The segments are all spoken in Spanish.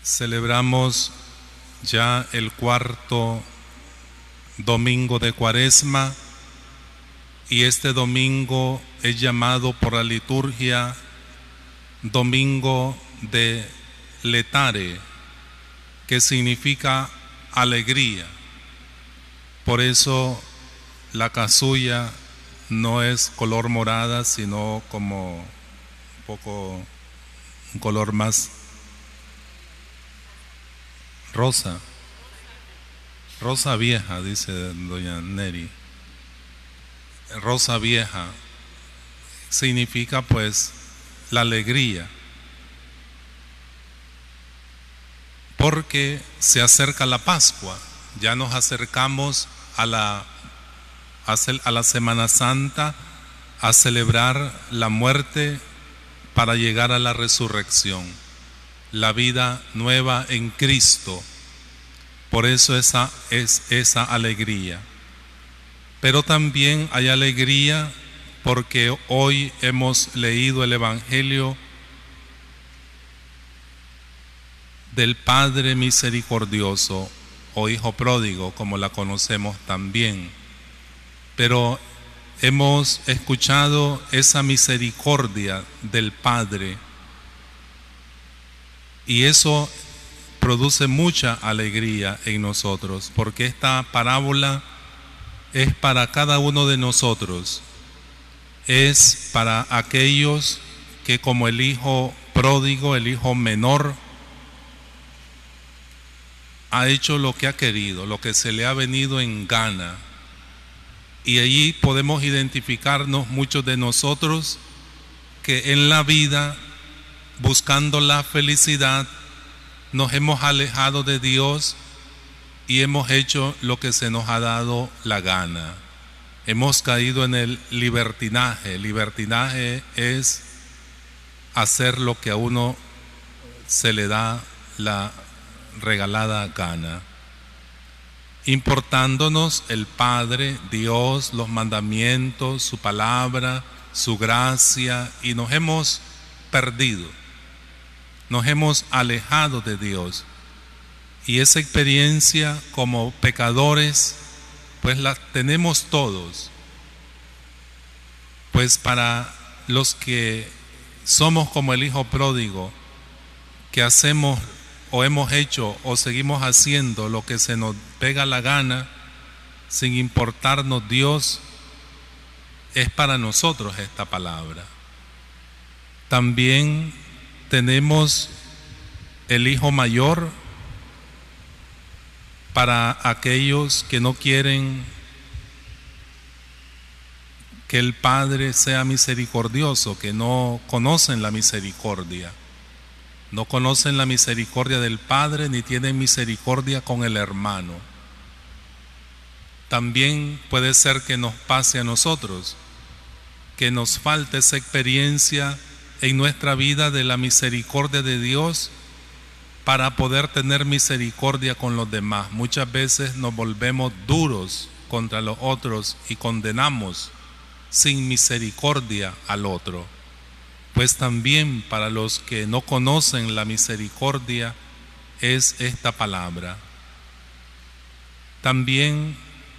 Celebramos ya el cuarto domingo de Cuaresma y este domingo es llamado por la liturgia Domingo de Letare, que significa alegría. Por eso la casulla no es color morada, sino como un color más rosa vieja, dice doña Neri. Rosa vieja significa pues la alegría, porque se acerca la Pascua. Ya nos acercamos a la Semana Santa, a celebrar la muerte para llegar a la resurrección, la vida nueva en Cristo. Por eso esa es esa alegría. Pero también hay alegría porque hoy hemos leído el Evangelio del Padre misericordioso o Hijo pródigo, como la conocemos también. Pero hemos escuchado esa misericordia del Padre y eso produce mucha alegría en nosotros, porque esta parábola es para cada uno de nosotros, es para aquellos que, como el hijo pródigo, el hijo menor, ha hecho lo que ha querido, lo que se le ha venido en gana. Y allí podemos identificarnos muchos de nosotros que en la vida, buscando la felicidad, nos hemos alejado de Dios y hemos hecho lo que se nos ha dado la gana. Hemos caído en el libertinaje. El libertinaje es hacer lo que a uno se le da la regalada gana, importándonos el Padre, Dios, los mandamientos, su palabra, su gracia, y nos hemos perdido, nos hemos alejado de Dios. Y esa experiencia como pecadores, pues la tenemos todos. Pues para los que somos como el hijo pródigo, que hacemos o hemos hecho o seguimos haciendo lo que se nos pega la gana, sin importarnos Dios, es para nosotros esta palabra. También tenemos el hijo mayor para aquellos que no quieren que el Padre sea misericordioso, que no conocen la misericordia. No conocen la misericordia del Padre ni tienen misericordia con el hermano. También puede ser que nos pase a nosotros, que nos falte esa experiencia en nuestra vida de la misericordia de Dios para poder tener misericordia con los demás. Muchas veces nos volvemos duros contra los otros y condenamos sin misericordia al otro. Pues también para los que no conocen la misericordia es esta palabra. También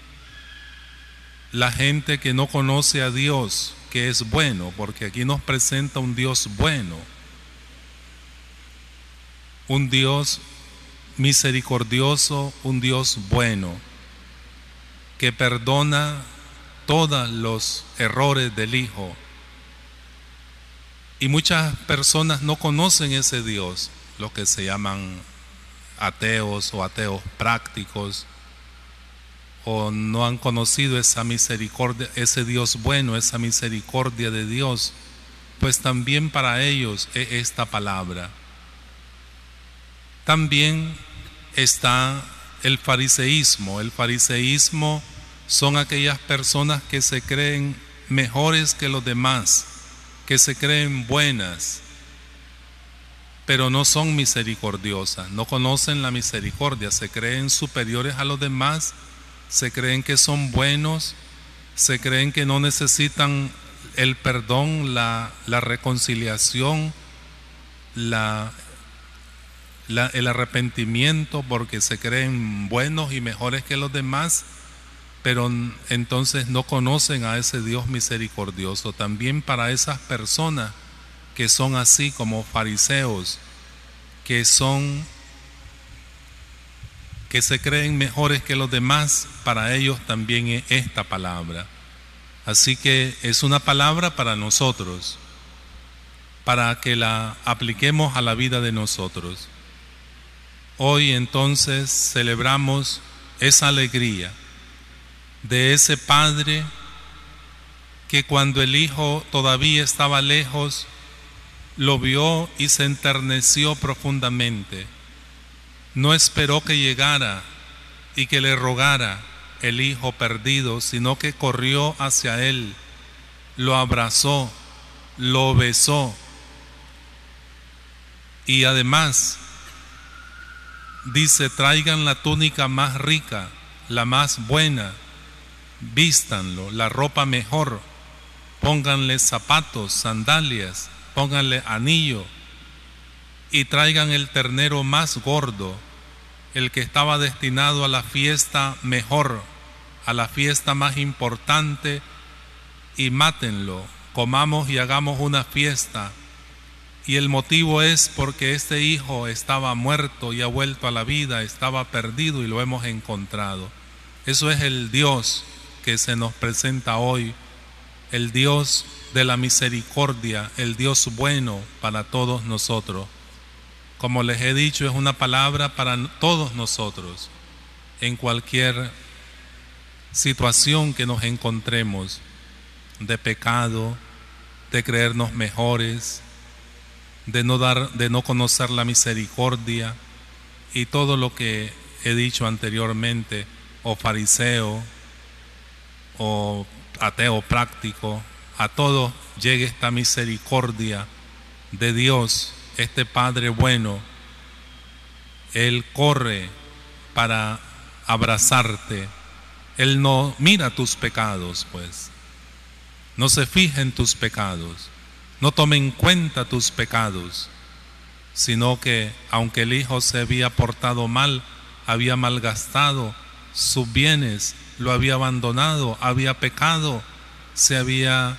la gente que no conoce a Dios, que es bueno, porque aquí nos presenta un Dios bueno, un Dios misericordioso, un Dios bueno, que perdona todos los errores del Hijo. Y muchas personas no conocen ese Dios, los que se llaman ateos o ateos prácticos, o no han conocido esa misericordia, ese Dios bueno, esa misericordia de Dios. Pues también para ellos es esta palabra. También está el fariseísmo. El fariseísmo son aquellas personas que se creen mejores que los demás, que se creen buenas, pero no son misericordiosas, no conocen la misericordia, se creen superiores a los demás, se creen que son buenos, se creen que no necesitan el perdón, la reconciliación, el arrepentimiento porque se creen buenos y mejores que los demás, pero entonces no conocen a ese Dios misericordioso. También para esas personas que son así como fariseos, que se creen mejores que los demás, para ellos también es esta palabra. Así que es una palabra para nosotros, para que la apliquemos a la vida de nosotros. Hoy entonces celebramos esa alegría de ese Padre que cuando el Hijo todavía estaba lejos, lo vio y se enterneció profundamente. No esperó que llegara y que le rogara el hijo perdido, sino que corrió hacia él, lo abrazó, lo besó y además dice: traigan la túnica más rica, la más buena, vístanlo, la ropa mejor, pónganle zapatos, sandalias, pónganle anillo y traigan el ternero más gordo, el que estaba destinado a la fiesta mejor, a la fiesta más importante, y mátenlo, comamos y hagamos una fiesta. Y el motivo es porque este hijo estaba muerto y ha vuelto a la vida, estaba perdido y lo hemos encontrado. Eso es el Dios que se nos presenta hoy, el Dios de la misericordia, el Dios bueno para todos nosotros. Como les he dicho, es una palabra para todos nosotros, en cualquier situación que nos encontremos, de pecado, de creernos mejores, de no conocer la misericordia y todo lo que he dicho anteriormente, o fariseo, o ateo práctico. A todos llegue esta misericordia de Dios, este Padre bueno. Él corre para abrazarte. Él no mira tus pecados, pues. No se fija en tus pecados. No tome en cuenta tus pecados, sino que aunque el hijo se había portado mal, había malgastado sus bienes, lo había abandonado, había pecado, se había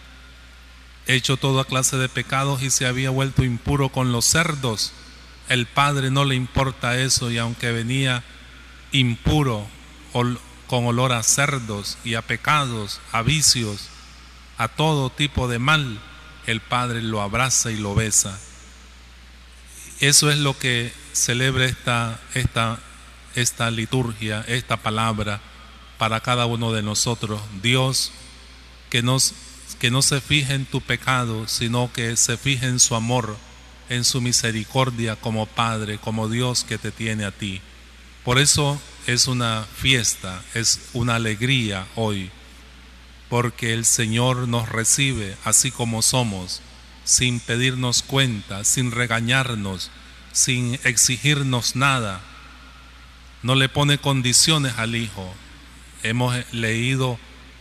hecho toda clase de pecados y se había vuelto impuro con los cerdos. El padre no le importa eso, y aunque venía impuro, con olor a cerdos y a pecados, a vicios, a todo tipo de mal, el padre lo abraza y lo besa. Eso es lo que celebra esta liturgia, esta palabra para cada uno de nosotros. Dios que no se fije en tu pecado, sino que se fije en su amor, en su misericordia como Padre, como Dios que te tiene a ti. Por eso es una fiesta, es una alegría hoy, porque el Señor nos recibe así como somos, sin pedirnos cuenta, sin regañarnos, sin exigirnos nada. No le pone condiciones al Hijo. Hemos leído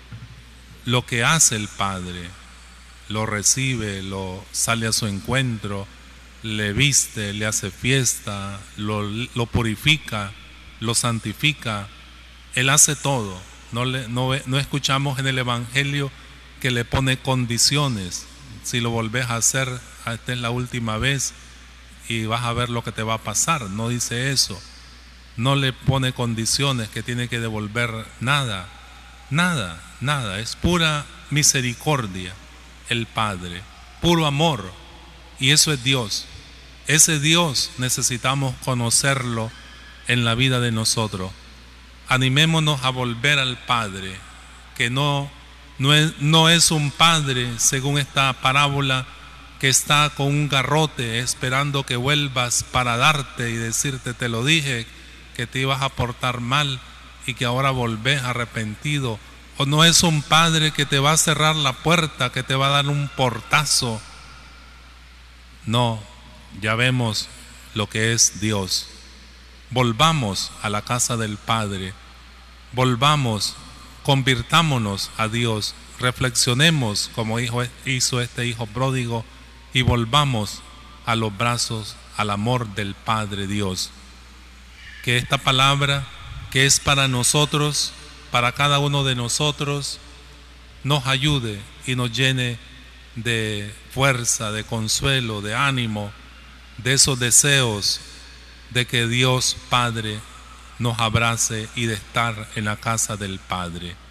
lo que hace el Padre: lo recibe, lo sale a su encuentro, le viste, le hace fiesta, lo purifica, lo santifica. Él hace todo. No escuchamos en el Evangelio que le pone condiciones. Si lo volvés a hacer, esta es la última vez y vas a ver lo que te va a pasar. No dice eso. No le pone condiciones que tiene que devolver nada. Nada, nada. Es pura misericordia el Padre, puro amor. Y eso es Dios. Ese Dios necesitamos conocerlo en la vida de nosotros. Animémonos a volver al Padre, que no es un Padre, según esta parábola, que está con un garrote esperando que vuelvas para darte y decirte: te lo dije, que te ibas a portar mal y que ahora volvés arrepentido. O no es un Padre que te va a cerrar la puerta, que te va a dar un portazo. No, ya vemos lo que es Dios. Volvamos a la casa del Padre, volvamos, convirtámonos a Dios, reflexionemos como hizo este hijo pródigo y volvamos a los brazos, al amor del Padre Dios. Que esta palabra que es para nosotros, para cada uno de nosotros, nos ayude y nos llene de fuerza, de consuelo, de ánimo, de esos deseos de que Dios Padre nos abrace y de estar en la casa del Padre.